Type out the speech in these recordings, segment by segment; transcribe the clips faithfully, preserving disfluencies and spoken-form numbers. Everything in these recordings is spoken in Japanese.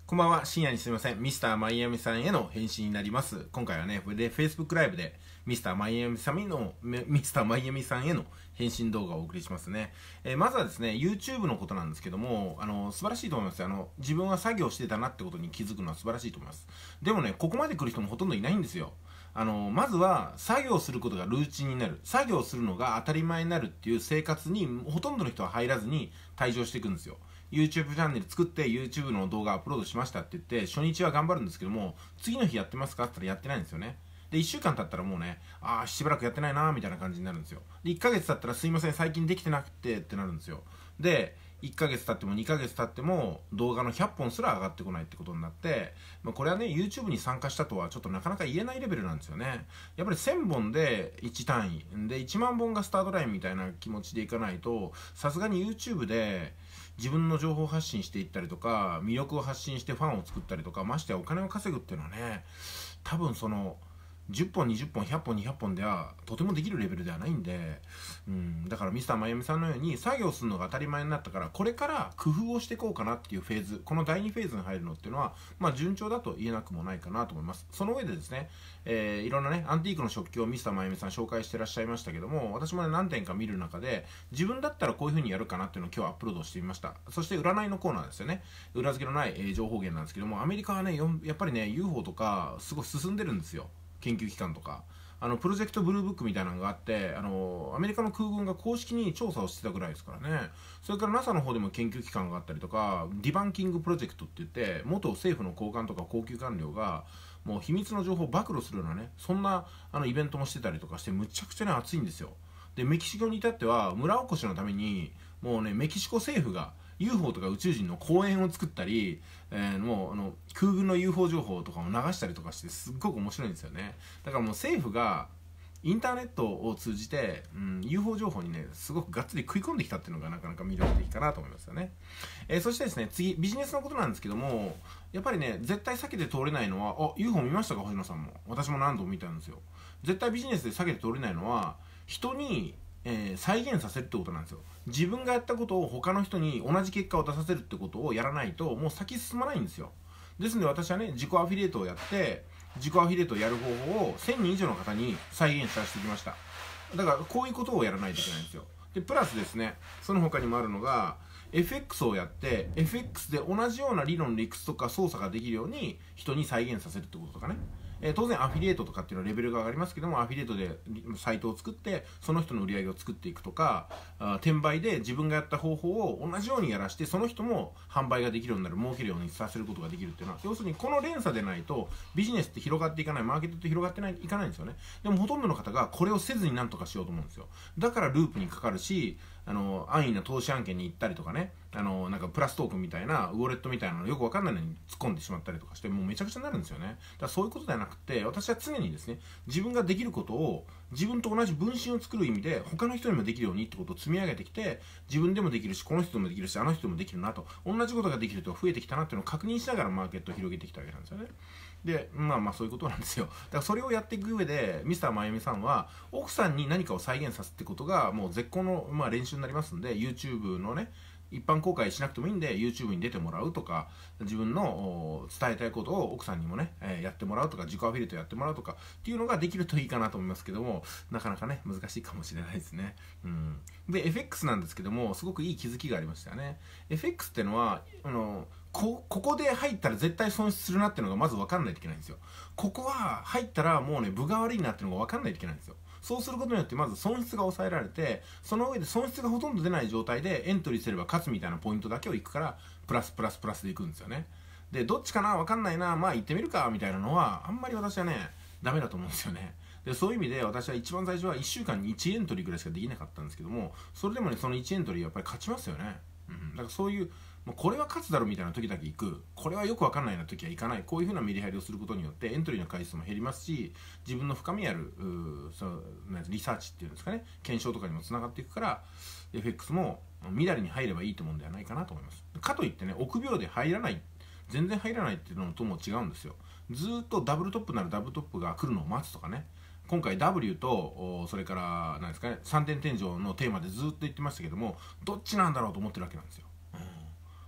こんばんは、深夜にすみません。ミスターマイアミさんへの返信になります。今回はね、これで Facebook ライブでミスターマイアミさんへの、ミスターマイアミさんへの返信動画をお送りしますね。えー、まずはですね、YouTube のことなんですけども、あの、素晴らしいと思いますよ。あの、自分は作業してたなってことに気づくのは素晴らしいと思います。でもね、ここまで来る人もほとんどいないんですよ。あの、まずは、作業することがルーチンになる。作業するのが当たり前になるっていう生活に、ほとんどの人は入らずに退場していくんですよ。YouTube チャンネル作って YouTube の動画アップロードしましたって言って初日は頑張るんですけども、次の日やってますかって言ったらやってないんですよね。でいっしゅうかん経ったらもうね、ああしばらくやってないなーみたいな感じになるんですよ。でいっかげつ経ったらすいません最近できてなくてってなるんですよ。でいっかげつ経ってもにかげつ経っても動画のひゃっぽんすら上がってこないってことになって、まあ、これはね YouTube に参加したとはちょっとなかなか言えないレベルなんですよね。やっぱりせんぼんでいち単位でいちまんぼんがスタートラインみたいな気持ちでいかないと、さすがに YouTube で自分の情報発信していったりとか魅力を発信してファンを作ったりとか、ましてやお金を稼ぐっていうのはね、多分そのじゅっぽんにじゅっぽんひゃっぽんにひゃっぽんではとてもできるレベルではないんで、うん、だからミスターマイアミさんのように作業するのが当たり前になったから、これから工夫をしていこうかなっていうフェーズ、このだいにフェーズに入るのっていうのはまあ順調だと言えなくもないかなと思います。その上でですね、えー、いろんなねアンティークの食器をミスターマイアミさん紹介してらっしゃいましたけども、私もね何点か見る中で自分だったらこういう風にやるかなっていうのを今日アップロードしてみました。そして占いのコーナーですよね。裏付けのない、えー、情報源なんですけども、アメリカはねやっぱりね ユーフォー とかすごい進んでるんですよ。研究機関とかあのプロジェクトブルーブックみたいなのがあって、あのアメリカの空軍が公式に調査をしてたぐらいですからね。それから ナサ の方でも研究機関があったりとか、ディバンキングプロジェクトって言って元政府の高官とか高級官僚がもう秘密の情報を暴露するようなね、そんなあのイベントもしてたりとかして、むちゃくちゃね熱いんですよ。でメキシコに至っては村おこしのためにもうねメキシコ政府が ユーフォー とか宇宙人の公園を作ったり、えー、もうあの空軍の ユーフォー 情報とかも流したりとかして、すっごく面白いんですよね。だからもう政府がインターネットを通じて、うん、ユーフォー 情報にねすごくがっつり食い込んできたっていうのがなかなか魅力的かなと思いますよね。えー、そしてですね、次ビジネスのことなんですけども、やっぱりね絶対避けて通れないのは、あ ユーフォー 見ましたか星野さんも。私も何度も見たんですよ。絶対ビジネスで避けて通れないのは人にえー、再現させるってことなんですよ。自分がやったことを他の人に同じ結果を出させるってことをやらないともう先進まないんですよ。ですので私はね自己アフィリエイトをやって自己アフィリエイトをやる方法をせんにん以上の方に再現させてきました。だからこういうことをやらないといけないんですよ。でプラスですね、その他にもあるのが エフエックス をやって エフエックス で同じような理論理屈とか操作ができるように人に再現させるってこととかね。えー、当然アフィリエイトとかっていうのはレベルが上がりますけども、アフィリエイトでサイトを作ってその人の売り上げを作っていくとか、あ転売で自分がやった方法を同じようにやらしてその人も販売ができるようになる、儲けるようにさせることができるっていうのは、要するにこの連鎖でないとビジネスって広がっていかない、マーケットって広がってないいかないんですよね。でもほとんどの方がこれをせずに何とかしようと思うんですよ。だからループにかかるし、あの安易な投資案件に行ったりとかね、あのなんかプラストークンみたいなウォレットみたいなのよく分かんないのに突っ込んでしまったりとかして、もうめちゃくちゃになるんですよね。だからそういうことではなくて、私は常にですね自分ができることを自分と同じ分身を作る意味で他の人にもできるようにってことを積み上げてきて、自分でもできるしこの人でもできるしあの人でもできるなと、同じことができる人が増えてきたなっていうのを確認しながらマーケットを広げてきたわけなんですよね。でまあまあそういうことなんですよ。だからそれをやっていく上でミスターマイアミさんは奥さんに何かを再現さすってことがもう絶好の、まあ、練習になりますんで、 YouTube のね一般公開しなくてもいいんで YouTube に出てもらうとか、自分の伝えたいことを奥さんにもね、えー、やってもらうとか、自己アフィリエイトやってもらうとかっていうのができるといいかなと思いますけども、なかなかね難しいかもしれないですね。うん、で エフエックス なんですけども、すごくいい気づきがありましたよね。 エフエックス ってのはあのこ, ここで入ったら絶対損失するなっていうのがまず分かんないといけないんですよ。ここは入ったらもうね分が悪いなっていうのが分かんないといけないんですよ。そうすることによってまず損失が抑えられて、その上で損失がほとんど出ない状態でエントリーすれば勝つみたいなポイントだけをいくから、プラスプラスプラスでいくんですよね。でどっちかな分かんないな、まあ行ってみるかみたいなのはあんまり私はねダメだと思うんですよね。でそういう意味で私は一番最初はいっしゅうかんにいちエントリーぐらいしかできなかったんですけども、それでもねそのいちエントリーやっぱり勝ちますよね。うん、だからそういうもうこれは勝つだろうみたいな時だけ行く、これはよく分かんないな時は行かない、こういう風なメリハリをすることによってエントリーの回数も減りますし、自分の深みあるそうリサーチっていうんですかね、検証とかにもつながっていくから エフエックス も乱に入ればいいと思うんではないかなと思います。かといってね臆病で入らない、全然入らないっていうのとも違うんですよ。ずっとダブルトップならダブルトップが来るのを待つとかね、今回 ダブリュー とそれから何ですかねさんてん天井のテーマでずっと言ってましたけども、どっちなんだろうと思ってるわけなんですよ。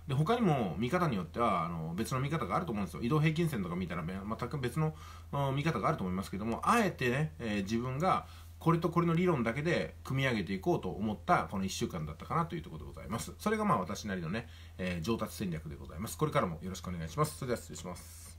で他にも見方によってはあの別の見方があると思うんですよ。移動平均線とか見たら全く別の見方があると思いますけども、あえてね、えー、自分がこれとこれの理論だけで組み上げていこうと思ったこのいっしゅうかんだったかなというところでございます。それがまあ私なりのね、えー、上達戦略でございます。これからもよろしくお願いします。それでは失礼します。